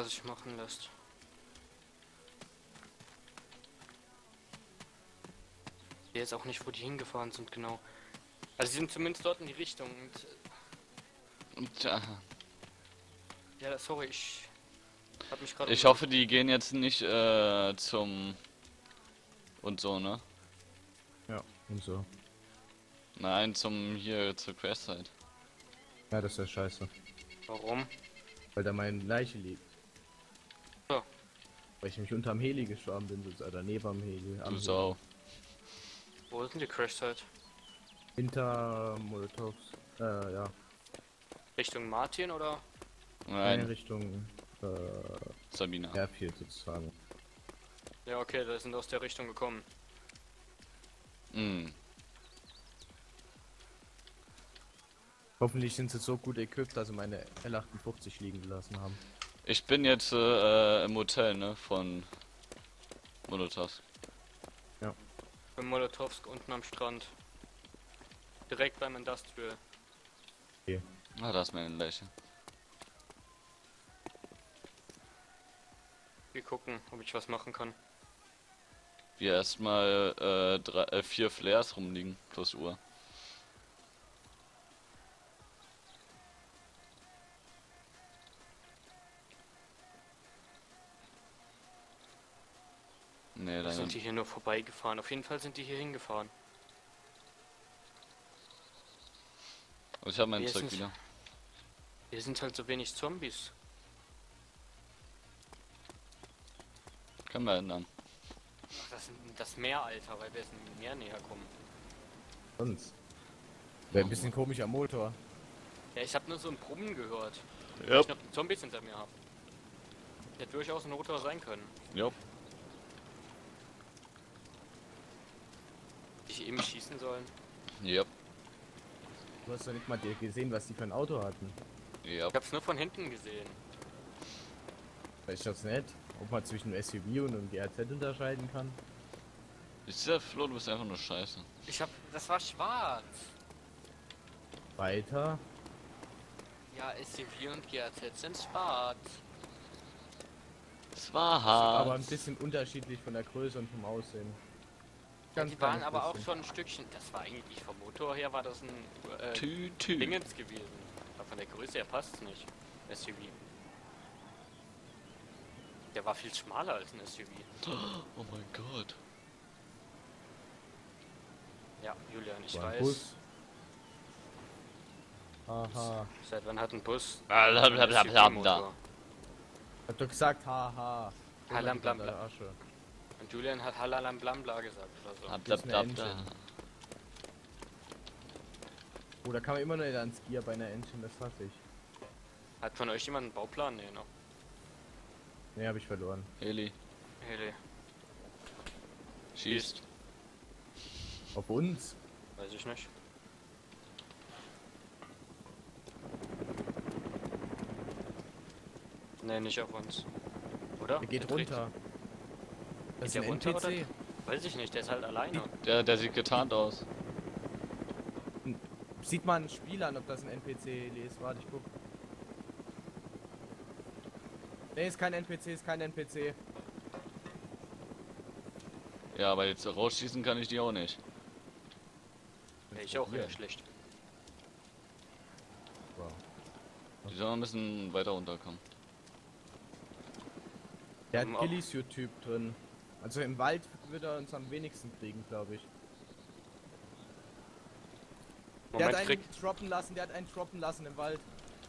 was sich machen lässt. Ich weiß jetzt auch nicht, wo die hingefahren sind, genau. Also sie sind zumindest dort in die Richtung und... Ja, sorry, ich hab mich gerade... Ich hoffe, die gehen jetzt nicht zum... und so, ne? Ja, und so. Nein, zum hier zur Crashsite. Ja, das ist ja scheiße. Warum? Weil da meine Leiche liegt. So. Weil ich mich unterm Heli gestorben bin, oder neben am Heli. Du Sau. Wo ist denn die Crash-Site? Hinter Molotovs. Ja. Richtung Martin oder? In Nein, Richtung Sabina. Airfield sozusagen. Ja, okay, da sind aus der Richtung gekommen. Hm. Hoffentlich sind sie so gut equipped, dass sie meine L58 liegen gelassen haben. Ich bin jetzt im Hotel, ne? Von Molotovs. Bei Molotowsk unten am Strand. Direkt beim Industrial. Ah, da ist meine Leiche. Wir gucken, ob ich was machen kann. Hier erstmal 4 Flares rumliegen, plus Uhr. Nee, da Sind die hier nur vorbeigefahren? Auf jeden Fall sind die hier hingefahren. ich habe mein Wir Zeug sind- wieder. Hier sind halt so wenig Zombies. Können wir ändern. Ach, das Meer, Alter, weil wir jetzt im Meer näher kommen. Sonst. Wäre ein bisschen komisch am Motor. Ja, ich habe nur so ein Brummen gehört. Ja. Ich noch Zombies hinter mir habe. Hätte durchaus ein Motor sein können. Ja. Hätte ich eben schießen sollen. Ja. Du hast doch nicht mal dir gesehen, was die für ein Auto hatten. Ja. Ich hab's nur von hinten gesehen. Weißt du das nicht? Ob man zwischen einem SUV und einem GRZ unterscheiden kann? Ist der Flo, du bist einfach nur scheiße. Das war schwarz. Weiter. Ja, SUV und GAZ sind schwarz. Es war Aber ein hart. bisschen unterschiedlich von der Größe und vom Aussehen. Ja, die waren kleines aber auch bisschen. schon ein Stückchen. Das war eigentlich vom Motor her war das ein Tü. Dingens gewesen. Aber von der Größe her passt es nicht. SUV. Der war viel schmaler als ein SUV. Oh mein Gott. Ja, Julian, ich War ein weiß. Bus. Haha. Seit wann hat ein Bus Blablabla. SUV-Motor? Hab doch gesagt, haha. Hallam blam Blam blam. Asche. Und Julian hat Halalam Blambla gesagt oder so. Blablabla. Oh, da kann man immer noch nicht ans Gear bei einer Engine, das hasse ich. Hat von euch jemand einen Bauplan? Nee, noch. Ne, hab ich verloren. Heli, Hele. schießt. Auf uns? Weiß ich nicht. Nee, nicht auf uns. Oder? Der geht Der dreht- runter. Das Geht ist der ein runter oder? NPC. Weiß ich nicht, der ist halt alleine. Der sieht getarnt aus. Sieht man ein Spiel an, ob das ein NPC ist. Warte, ich guck. Ne, ist kein NPC, ist kein NPC. Ja, aber jetzt rausschießen kann ich die auch nicht. Ja, ich auch eher schlecht. Wow. Die sollen ein bisschen weiter runterkommen. Der hat Auch- Gillis-Typ drin. Also im Wald wird er uns am wenigsten kriegen, glaube ich. Der hat Moment, einen krieg. droppen lassen im Wald.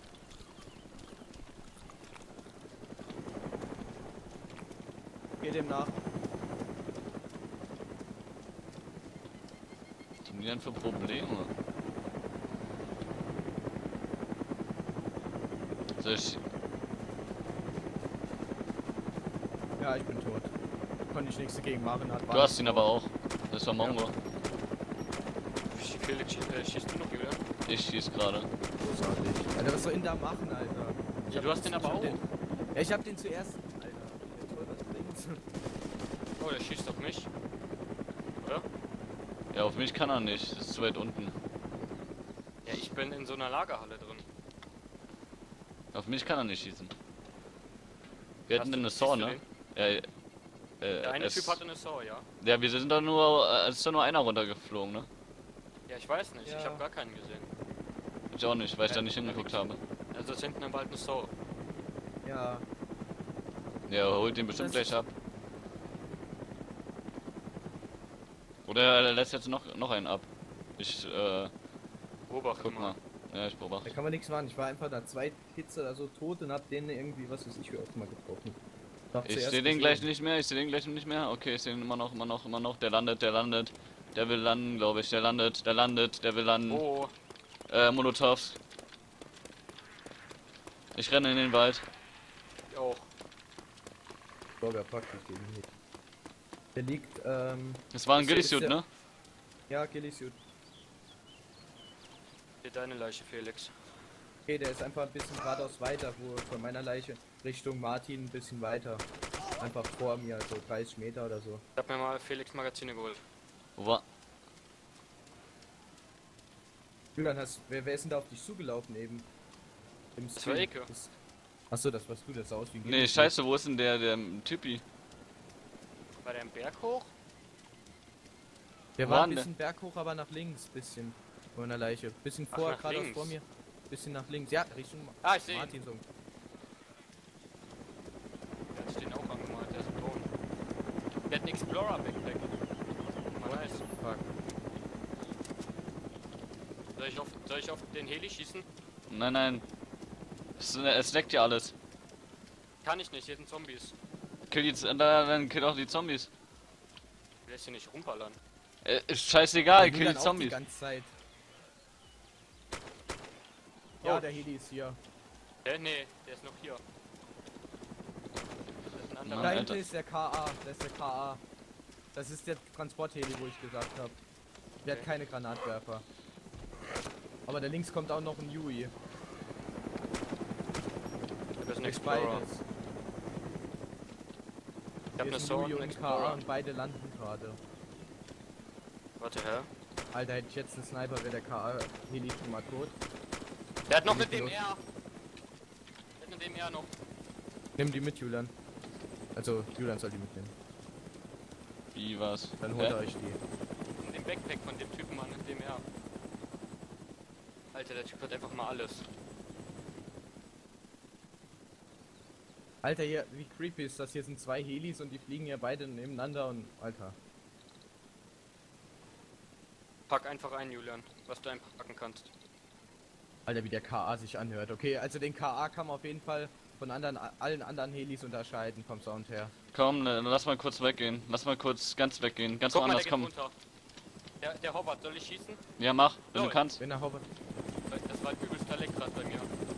Geht dem nach. Was haben die denn für Probleme? Soll ich... Ja, ich bin tot. Konnte ich nichts dagegen machen. Du hast ihn aber auch. Das war Mongo. Wie viele schießt du noch, Julian? Ich schieß gerade. Großartig. Alter, was soll ihn da machen, Alter? Ja, du hast den aber auch. Ja, ich hab den zuerst. Alter, der soll was bringen. Oh, der schießt auf mich. Oder? Ja, auf mich kann er nicht. Das ist zu weit unten. Ja, ich bin in so einer Lagerhalle drin. Auf mich kann er nicht schießen. Wir hatten eine Saw, ne? Der eine Typ hatte eine Saw, ja. Ja, wir sind doch nur, es ist doch nur einer runtergeflogen, ne? Ja, ich weiß nicht, Ja. ich habe gar keinen gesehen. Ich auch nicht, weil ich da nicht hingeguckt habe. Also ist hinten im Wald eine Saw. Ja. Ja, holt den bestimmt Das gleich ist- ab. Oder er lässt jetzt noch einen ab. Ich, Beobachte guck mal. mal. Ja, ich Da beobachte. kann man nichts machen. Ich war einfach nach 2 Hits oder so tot und hab den irgendwie, was weiß ich, wie oft mal getroffen. Hab Ich zuerst sehe den gesehen. gleich nicht mehr, ich sehe den gleich nicht mehr. Okay, ich sehe ihn immer noch. Der landet. Der will landen, glaube ich. Der landet, der will landen. Oh, Molotovs. Ich renne in den Wald. ich auch. Burger praktisch gegen Hit. Der liegt, Das war ein Ist Gillisuit, der- ne? ja, Gillisuit. Hier deine Leiche, Felix. Okay, der ist einfach ein bisschen geradeaus weiter, wo von meiner Leiche Richtung Martin ein bisschen weiter. Einfach vor mir, so 30 Meter oder so. Ich hab mir mal Felix Magazine geholt. Wo war? Julian, wer ist denn da auf dich zugelaufen eben? Im Das war Eke. Achso, das warst du, das sah aus wie ein Nee, Gillisuit. scheiße, wo ist denn der Typi? War der im Berg hoch? Der Wo war war ein denn bisschen berghoch, aber nach links, bisschen von der Leiche. Bisschen Ach, vor, nach geradeaus links. vor mir. Bisschen nach links. Ja, Richtung Ah, ich sehe ihn. Martin so. Der hat sich den auch angemalt, der ist ein Drone. Der hat einen Explorer-Backpack. Mal nice. Fuck. Soll ich auf den Heli schießen? Nein. Es leckt ja alles. Kann ich nicht, hier sind Zombies. Dann kill auch die Zombies. Ich lässt hier nicht rumballern. Ist scheißegal, Der kill Julian die auch Zombies. Die ganze Zeit. Ja, Oh. der Heli ist hier. Nee, der ist noch hier. Das ist ein anderer. Mann, Da Alter. hinten ist der KA. Das ist der KA. Das ist der Transportheli, wo ich gesagt habe. Der hat Okay. keine Granatwerfer. Aber da links kommt auch noch ein Yui. Das ist ein Ist Explorer. beides. Ich hab Hier eine ist ein Saw Yui und und einen ein KA Explorer. und beide landen gerade. Warte, hä? Alter, hätte ich jetzt einen Sniper, wäre der KA-Heli schon mal tot. Der hat noch Wie eine viel DMR. Der hat eine DMR noch. Nimm die mit, Julian. Also, Julian soll die mitnehmen. Wie was? Dann holt er euch die. In dem Backpack von dem Typen an dem DMR. Alter, der Typ hat einfach mal alles. Alter, hier, wie creepy ist das? Hier sind 2 Helis und die fliegen ja beide nebeneinander und... Alter. Pack einfach ein, Julian, was du einpacken kannst. Alter, wie der KA sich anhört. Okay, also den KA kann man auf jeden Fall von allen anderen Helis unterscheiden vom Sound her. Komm, lass mal kurz weggehen. Lass mal kurz ganz weggehen. Ganz Guck mal, der woanders geht kommen. runter. Der hovert, soll ich schießen? Ja, mach, wenn Lol. du kannst. Wenn er hovert. Das war ein übelster Leck grad bei mir.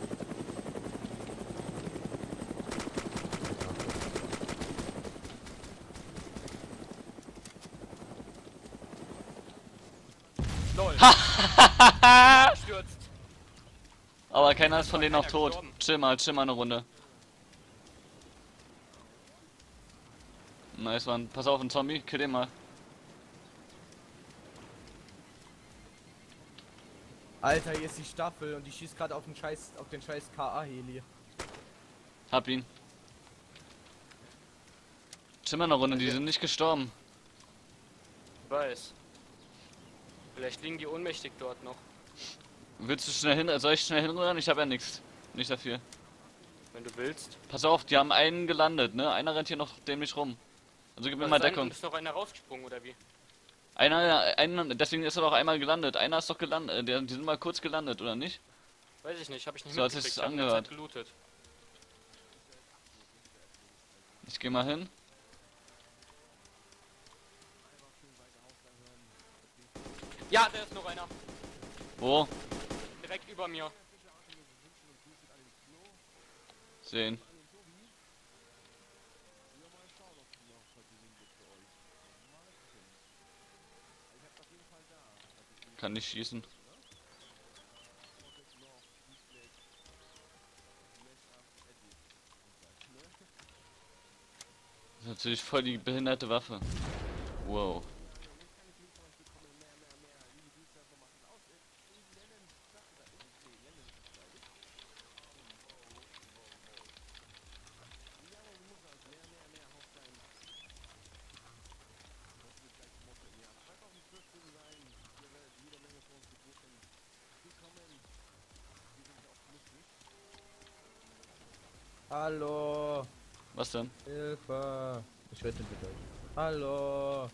LOL. Stürzt. Aber keiner ist von denen noch keiner tot. gestorben. Chill mal eine Runde. Nice, Mann. Pass auf, ein Zombie. Kill den mal. Alter, hier ist die Staffel und die schießt gerade auf den scheiß KA-Heli. Hab ihn. Chill mal eine Runde, die sind nicht gestorben. Ich weiß. Vielleicht liegen die ohnmächtig dort noch. Willst du schnell hin? Soll ich schnell hinrühren? Ich habe ja nichts. Nicht dafür. Wenn du willst. Pass auf, die haben einen gelandet, ne? Einer rennt hier noch dämlich rum. Also gib mir mal Deckung. Ist noch einer rausgesprungen oder wie? Deswegen ist er doch einmal gelandet. Einer ist doch gelandet. Die sind mal kurz gelandet, oder nicht? Weiß ich nicht, habe ich nicht So hat mitgekriegt. sich's Ich hab in der angehört. Zeit gelootet. Ich geh mal hin. Ja, da ist noch einer. Wo? Direkt über mir. Sehen. Kann nicht schießen. Das ist natürlich voll die behinderte Waffe. Wow. Hallo. Was denn? Hilfe. Ich rede mit euch. Hallo.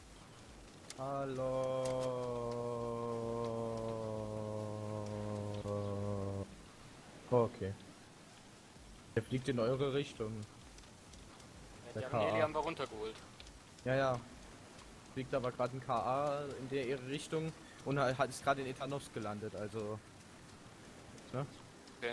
Hallo. Okay. Der fliegt in eure Richtung. Ja, Der die haben Heli KA. haben wir runtergeholt. Ja, ja. Fliegt aber gerade ein KA in der ihre Richtung und ist gerade in Etanovsk gelandet, also. Ne? Okay.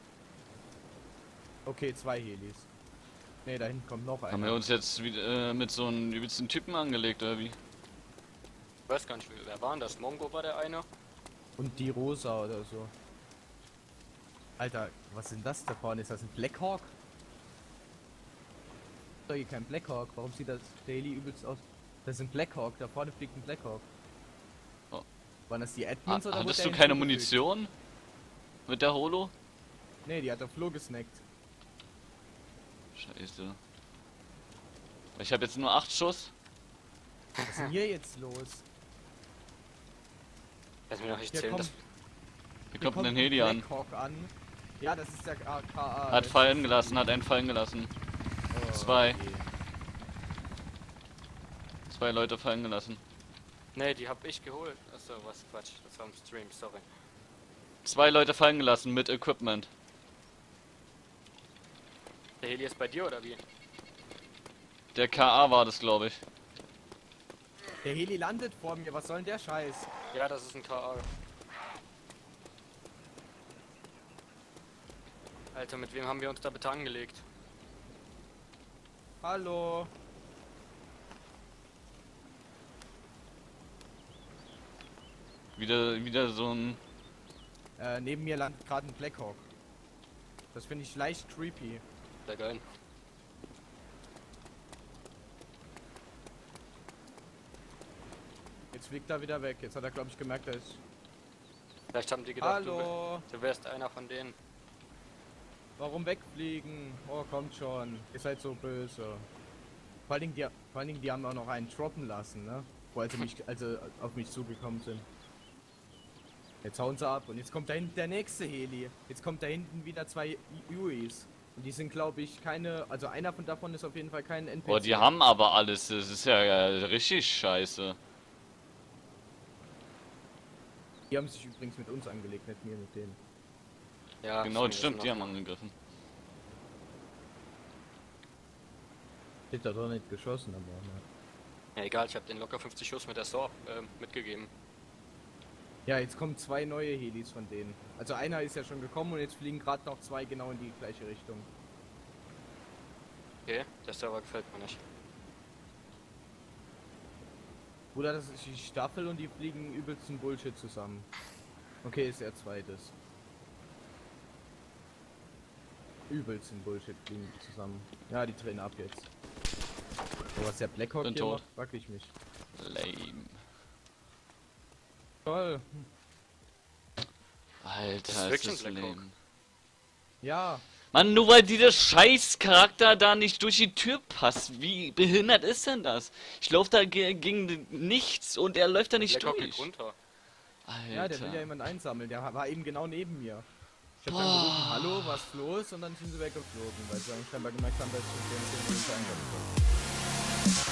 Okay, 2 Helis. Ne, da hinten kommt noch einer. Haben wir uns jetzt wieder mit so einem übelsten Typen angelegt, oder wie? Ich weiß gar nicht, wer war denn das? Mongo war der eine. Und die Rosa oder so. Alter, was sind das da vorne? Ist das ein Blackhawk? Doch hier kein Blackhawk. Warum sieht das Daily übelst aus? Das ist ein Blackhawk. Da vorne fliegt ein Blackhawk. Oh. Waren das die Admins oder Hattest wurde du der keine hinzugefügt? Munition? Mit der Holo? Ne, die hat der Flo gesnackt. Scheiße. Ich habe jetzt nur 8 Schuss. Was ist denn hier jetzt los? Lass mich noch nicht Hier zählen. kommt, Hier kommt ein Heli an. Blackhawk an. Ja, das ist der KA. Hat fallen gelassen, hat einen fallen gelassen. Oh, 2. okay. 2 Leute fallen gelassen. Ne, die hab ich geholt. Achso, was Quatsch. Das war im Stream, sorry. 2 Leute fallen gelassen mit Equipment. Der Heli ist bei dir oder wie? Der KA war das, glaube ich. Der Heli landet vor mir. Was soll denn der Scheiß? Ja, das ist ein KA. Alter, mit wem haben wir uns da bitte angelegt? Hallo. Wieder so ein... Neben mir landet gerade ein Blackhawk. Das finde ich leicht creepy. Sehr geil. Jetzt fliegt er wieder weg. Jetzt hat er, glaube ich, gemerkt, dass ich... Vielleicht haben die gedacht, Hallo. du wärst einer von denen. Warum wegfliegen? Oh, kommt schon. Ihr seid so böse. Vor allen Dingen, die haben auch noch einen droppen lassen, ne? Als sie auf mich zugekommen sind. Jetzt hauen sie ab und jetzt kommt da hinten der nächste Heli. Jetzt kommt da hinten wieder 2 UIs. Und die sind, glaube ich, keine... Also einer davon ist auf jeden Fall kein NPC. Boah, die haben aber alles. Das ist ja richtig scheiße. Die haben sich übrigens mit uns angelegt, nicht mir mit denen. Ja, Genau, ist mir stimmt, das die noch- haben angegriffen. Ich hab da doch nicht geschossen, aber... Ne. Ja, egal, ich habe den locker 50 Schuss mit der Saw mitgegeben. Ja, jetzt kommen 2 neue Helis von denen. Also einer ist ja schon gekommen und jetzt fliegen gerade noch 2 genau in die gleiche Richtung. Okay, der Server gefällt mir nicht. Bruder, das ist die Staffel und die fliegen übelsten Bullshit zusammen. Okay, ist er zweites. Übelsten Bullshit fliegen die zusammen. Ja, die drehen ab jetzt. Oh, was der Blackhawk Bin hier tot. macht, frag ich mich. Lame. Toll. Alter, Das ist ist wirklich das ein Blackhawk. lame. Ja, Mann, nur weil dieser Scheiß-Charakter da nicht durch die Tür passt. Wie behindert ist denn das? Ich laufe da gegen nichts und er läuft da nicht Blackhawk geht durch. runter. ja, der will ja Alter. jemand einsammeln. Der war eben genau neben mir. Ich hab dann gerufen, hallo, was ist los? Und dann sind sie weggeflogen, weil sie eigentlich scheinbar gemerkt haben, dass ich den einsammeln soll.